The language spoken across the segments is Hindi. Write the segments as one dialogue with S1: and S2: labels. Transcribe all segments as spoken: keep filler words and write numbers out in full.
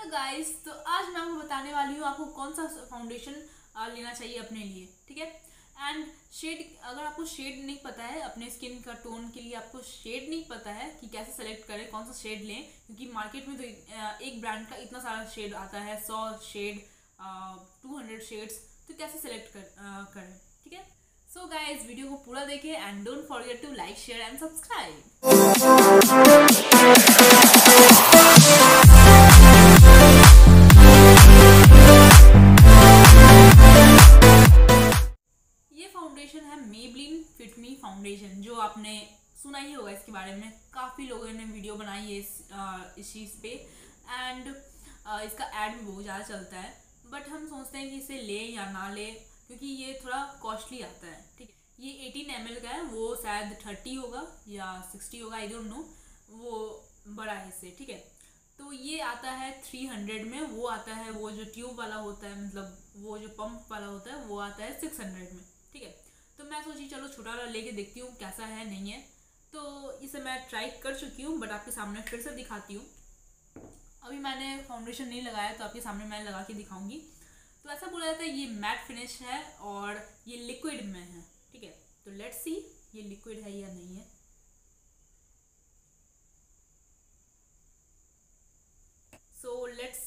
S1: गाइस, तो आज मैं आपको बताने वाली हूँ आपको कौन सा फाउंडेशन लेना चाहिए अपने लिए। ठीक है। एंड शेड, अगर आपको शेड नहीं पता है अपने स्किन का टोन के लिए, आपको शेड नहीं पता है कि कैसे सेलेक्ट करें, कौन सा शेड लें, क्योंकि मार्केट में तो एक ब्रांड का इतना सारा शेड आता है, सौ शेड, टू हंड्रेड शेड्स, तो कैसे सेलेक्ट कर, आ, करें। ठीक है। सो गाइस, वीडियो को पूरा देखें and don't forget to like, share and subscribe. Foundation है मेबलिन फिट मी फाउंडेशन, जो आपने सुना ही होगा इसके बारे में। काफ़ी लोगों ने वीडियो बनाई है इस इस चीज़ पे, एंड इसका ऐड भी बहुत ज़्यादा चलता है। बट हम सोचते हैं कि इसे लें या ना लें, क्योंकि ये थोड़ा कॉस्टली आता है। ठीक है। ये एटीन एम एल का है, वो शायद थर्टी होगा या सिक्सटी होगा, आई डोंट नो, वो बड़ा है इससे। ठीक है। तो ये आता है थ्री हंड्रेड में, वो आता है वो जो ट्यूब वाला होता है, मतलब वो जो पंप वाला होता है, वो आता है सिक्स हंड्रेड में। ठीक है। तो मैं सोची चलो छोटा वाला लेके देखती हूँ कैसा है, नहीं है। तो इसे मैं ट्राई कर चुकी हूँ, बट आपके सामने फिर से दिखाती हूँ। अभी मैंने फाउंडेशन नहीं लगाया, तो आपके सामने मैं लगा के दिखाऊंगी। तो ऐसा बोला जाता है ये मैट फिनिश है और ये लिक्विड में है। ठीक है। तो लेट्स सी ये लिक्विड है या नहीं है। सो लेट्स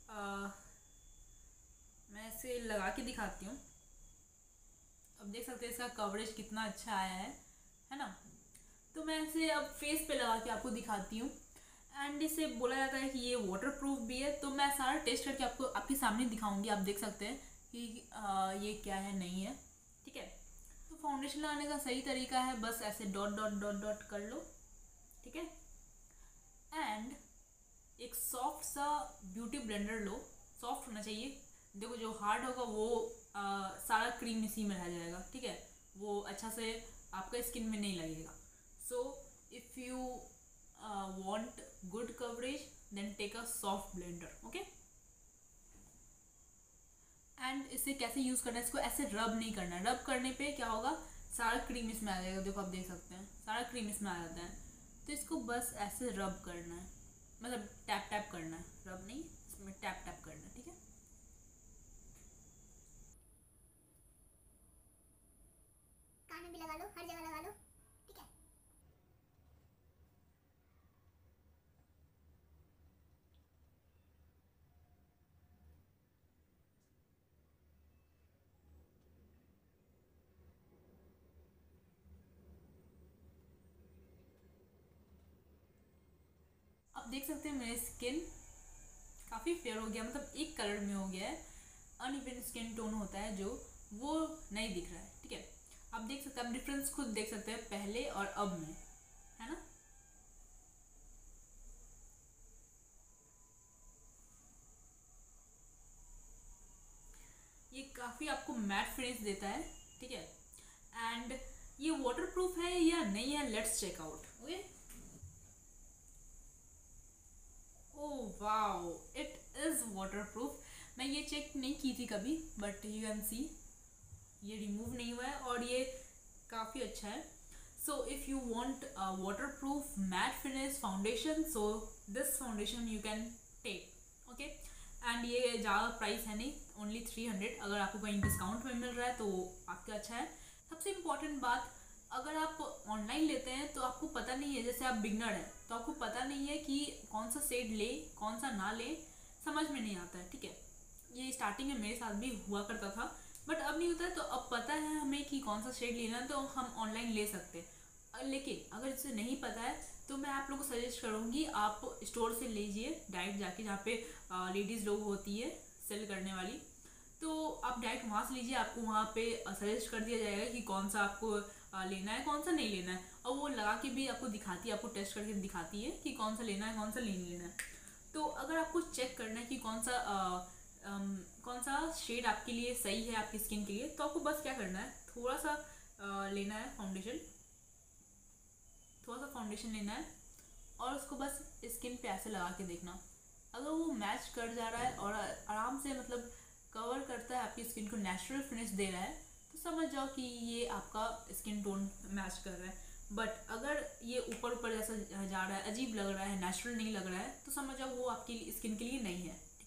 S1: मैं इसे लगा के दिखाती हूँ। अब देख सकते हैं इसका कवरेज कितना अच्छा आया है है ना। तो मैं इसे अब फेस पे लगा के आपको दिखाती हूँ। एंड इसे बोला जाता है कि ये वाटर प्रूफ भी है, तो मैं सारा टेस्ट करके आपको आपके सामने दिखाऊंगी। आप देख सकते हैं कि आ, ये क्या है, नहीं है। ठीक है। तो फाउंडेशन लगाने का सही तरीका है, बस ऐसे डॉट डॉट डॉट डॉट कर लो। ठीक है। एंड एक सॉफ्ट सा ब्यूटी ब्लेंडर लो, सॉफ्ट होना चाहिए। देखो जो हार्ड होगा वो आ, सारा क्रीम इसी में रह जाएगा। ठीक है। वो अच्छा से आपका स्किन में नहीं लगेगा। So if you want good coverage then take a soft blender. Okay. And इसे कैसे यूज़ करना है, इसको ऐसे रब नहीं करना है। रब करने पे क्या होगा, सारा क्रीम इसमें आ जाएगा। देखो आप देख सकते हैं सारा क्रीम इसमें आ जाता है। तो इसको बस ऐसे रब करना है, मतलब टैप टैप करना है, रब नहीं, इसमें टैप टैप करना है। ठीक है।
S2: कान में भी लगा लो, हर जगह लगा लो। ठीक है।
S1: आप देख सकते हैं मेरी स्किन काफ़ी फेयर हो गया, मतलब एक कलर में हो गया है। अनइवन स्किन टोन होता है जो, वो नहीं दिख रहा है। ठीक है। आप देख सकते हैं, आप डिफरेंस खुद देख सकते हैं पहले और अब में, है ना। ये काफ़ी आपको मैट फिनिश देता है। ठीक है। एंड ये वाटर प्रूफ है या नहीं है, let's check out. Okay. Oh wow, it is waterproof. मैं ये चेक नहीं की थी कभी, बट यू कैन सी ये रिमूव नहीं हुआ है और ये काफ़ी अच्छा है। So if you want waterproof matte finish foundation, so this foundation you can take. Okay. And ये ज़्यादा प्राइस है नहीं, ओनली थ्री हंड्रेड। अगर आपको कहीं डिस्काउंट में मिल रहा है तो आपका अच्छा है। सबसे इम्पॉर्टेंट बात, अगर आप ऑनलाइन लेते हैं तो आपको पता नहीं है, जैसे आप बिगनर हैं तो आपको पता नहीं है कि कौन सा शेड ले कौन सा ना ले, समझ में नहीं आता है। ठीक है। ये स्टार्टिंग में मेरे साथ भी हुआ करता था, बट अब नहीं होता है। तो अब पता है हमें कि कौन सा शेड लेना है, तो हम ऑनलाइन ले सकते हैं। लेकिन अगर इसे नहीं पता है तो मैं आप लोगों को सजेस्ट करूँगी आप स्टोर से लीजिए डायरेक्ट जाके, जहाँ पे लेडीज़ लोग होती है सेल करने वाली। तो आप डायरेक्ट वहाँ से लीजिए, आपको वहाँ पे सजेस्ट कर दिया जाएगा कि कौन सा आपको लेना है, कौन सा नहीं लेना है। और वो लगा के भी आपको दिखाती है, आपको टेस्ट करके दिखाती है कि कौन सा लेना है, कौन सा नहीं लेना है। तो अगर आपको चेक करना है कि कौन सा आ, आम, कौन सा शेड आपके लिए सही है, आपकी स्किन के लिए, तो आपको बस क्या करना है, थोड़ा सा आ, लेना है फाउंडेशन, थोड़ा सा फाउंडेशन लेना है और उसको बस स्किन पे ऐसे लगा के देखना। अगर वो मैच कर जा रहा है और आराम से, मतलब कवर करता है आपकी स्किन को, नेचुरल फिनिश दे रहा है, तो समझ जाओ कि ये आपका स्किन टोन मैच कर रहा है। बट अगर ये ऊपर ऊपर जैसा जा रहा है, अजीब लग रहा है, नेचुरल नहीं लग रहा है, तो समझ जाओ वो आपकी स्किन के लिए नहीं है।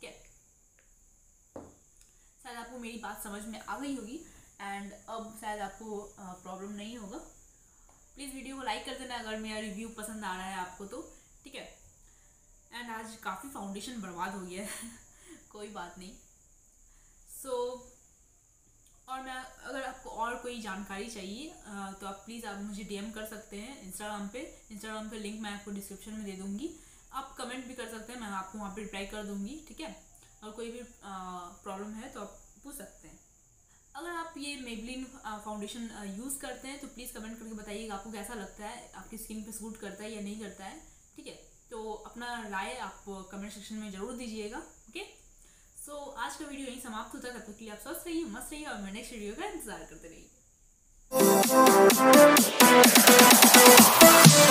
S1: बात समझ में आ गई होगी एंड अब शायद आपको प्रॉब्लम नहीं होगा। प्लीज़ वीडियो को लाइक कर देना अगर मेरा रिव्यू पसंद आ रहा है आपको तो, ठीक है। एंड आज काफ़ी फाउंडेशन बर्बाद हो गया है कोई बात नहीं। सो so, और मैं अगर आपको और कोई जानकारी चाहिए तो आप प्लीज़ आप मुझे डीएम कर सकते हैं इंस्टाग्राम पे। इंस्टाग्राम पे लिंक मैं आपको डिस्क्रिप्शन में दे दूँगी। आप कमेंट भी कर सकते हैं, मैं आपको वहाँ पे रिप्लाई कर दूँगी, ठीक है। और कोई भी प्रॉब्लम है तो आप पूछ सकते हैं। अगर आप ये मेबलिन फाउंडेशन यूज़ करते हैं तो प्लीज़ कमेंट करके बताइएगा आपको कैसा लगता है, आपकी स्किन पे सूट करता है या नहीं करता है, ठीक है। तो अपना राय आप कमेंट सेक्शन में ज़रूर दीजिएगा, ओके। सो so, आज का वीडियो यहीं समाप्त होता है। तब तक के लिए आप स्वस्थ रहिए, मस्त रहिए और मेरे नेक्स्ट वीडियो का इंतजार करते रहिए।